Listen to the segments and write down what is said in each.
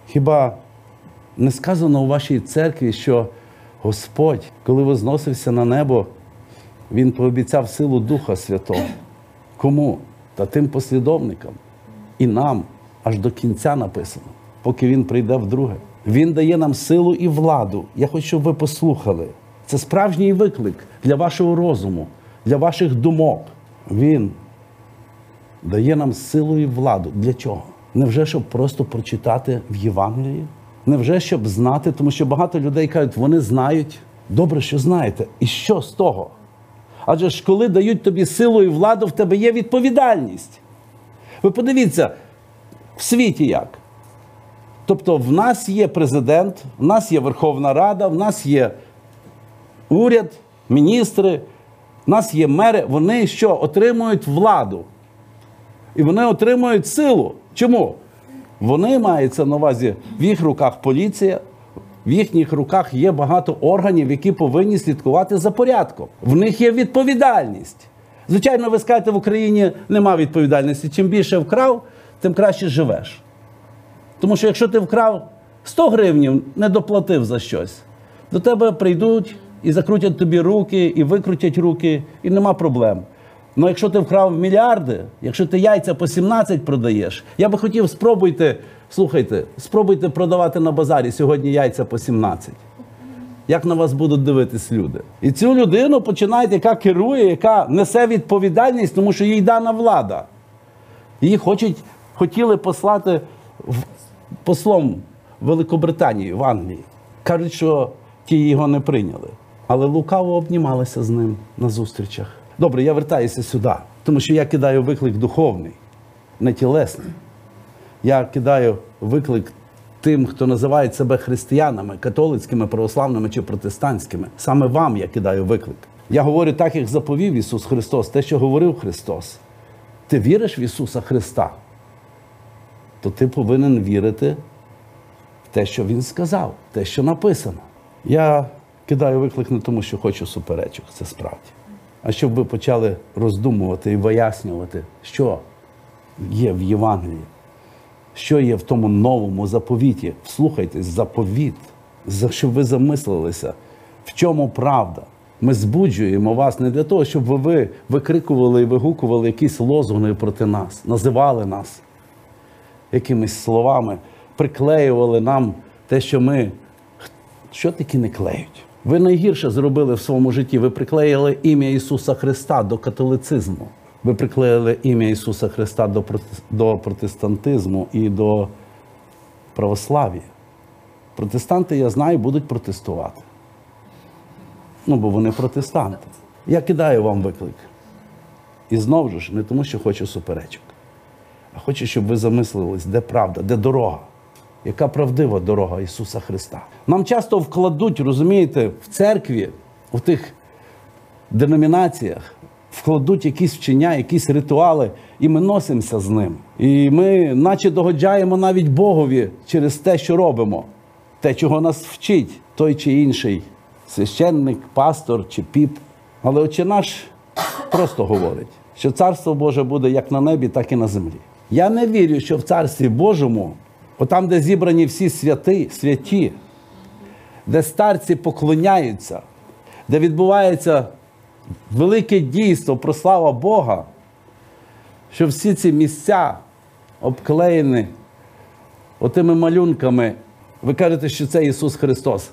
Хіба не сказано у вашій церкві, що Господь, коли возносився на небо, Він пообіцяв силу Духа Святого? Кому? Та тим послідовникам. І нам аж до кінця написано, поки Він прийде вдруге. Він дає нам силу і владу. Я хочу, щоб ви послухали. Це справжній виклик для вашого розуму, для ваших думок. Він дає нам силу і владу. Для чого? Невже, щоб просто прочитати в Євангелії? Невже, щоб знати? Тому що багато людей кажуть, вони знають. Добре, що знаєте. І що з того? Адже ж коли дають тобі силу і владу, в тебе є відповідальність. Ви подивіться, в світі як? Тобто в нас є президент, в нас є Верховна Рада, в нас є уряд, міністри, в нас є мери. Вони що? Отримують владу. І вони отримують силу. Чому? Вони маються на увазі, в їх руках поліція, в їхніх руках є багато органів, які повинні слідкувати за порядком. В них є відповідальність. Звичайно, ви скажете, в Україні нема відповідальності. Чим більше вкрав, тим краще живеш. Тому що якщо ти вкрав 100 гривнів, не доплатив за щось, до тебе прийдуть і закрутять тобі руки, і викрутять руки, і нема проблем. Але якщо ти вкрав мільярди, якщо ти яйця по 17 продаєш, я би хотів, спробуйте продавати на базарі сьогодні яйця по 17. Як на вас будуть дивитись люди? І цю людину починають, яка керує, яка несе відповідальність, тому що їй дана влада. Її хотіли послати послом в Великобританію, в Англії. Кажуть, що ті його не прийняли. Але лукаво обнімалися з ним на зустрічах. Добре, я вертаюся сюди, тому що я кидаю виклик духовний, не тілесний. Я кидаю виклик тим, хто називає себе християнами, католицькими, православними чи протестантськими. Саме вам я кидаю виклик. Я говорю так, як заповів Ісус Христос, те, що говорив Христос. Ти віриш в Ісуса Христа? То ти повинен вірити в те, що Він сказав, те, що написано. Я кидаю виклик не тому, що хочу суперечок, це справді. А щоб ви почали роздумувати і вияснювати, що є в Євангелії, що є в тому новому заповіті. Вслухайтесь, заповіт, щоб ви замислилися, в чому правда. Ми збуджуємо вас не для того, щоб ви викрикували і вигукували якісь лозунги проти нас, називали нас якимись словами, приклеювали нам те, що ми... Що такі не клеють? Ви найгірше зробили в своєму житті. Ви приклеїли ім'я Ісуса Христа до католицизму. Ви приклеїли ім'я Ісуса Христа до протестантизму і до православ'я. Протестанти, я знаю, будуть протестувати. Бо вони протестанти. Я кидаю вам виклик. І знову ж, не тому, що хочу суперечок, а хочу, щоб ви замислились, де правда, де дорога. Яка правдива дорога Ісуса Христа. Нам часто вкладуть, розумієте, в церкві, в тих деномінаціях, вкладуть якісь вчення, якісь ритуали, і ми носимося з ним. І ми наче догоджаємо навіть Богові через те, що робимо. Те, чого нас вчить той чи інший священник, пастор чи піп. Але Отче наш просто говорить, що Царство Боже буде як на небі, так і на землі. Я не вірю, що в Царстві Божому, отам, де зібрані всі святі, де старці поклоняються, де відбувається велике дійство, прослава Бога, що всі ці місця обклеєні отими малюнками. Ви кажете, що це Ісус Христос.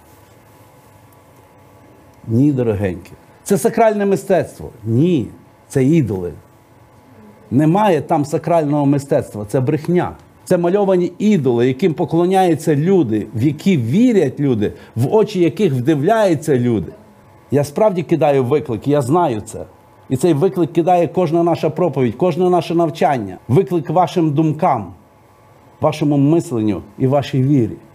Ні, дорогенькі. Це сакральне мистецтво. Ні, це ідоли. Немає там сакрального мистецтва, це брехня. Це мальовані ідоли, яким поклоняються люди, в які вірять люди, в очі яких вдивляються люди. Я справді кидаю виклик, я знаю це. І цей виклик кидає кожна наша проповідь, кожне наше навчання. Виклик вашим думкам, вашому мисленню і вашій вірі.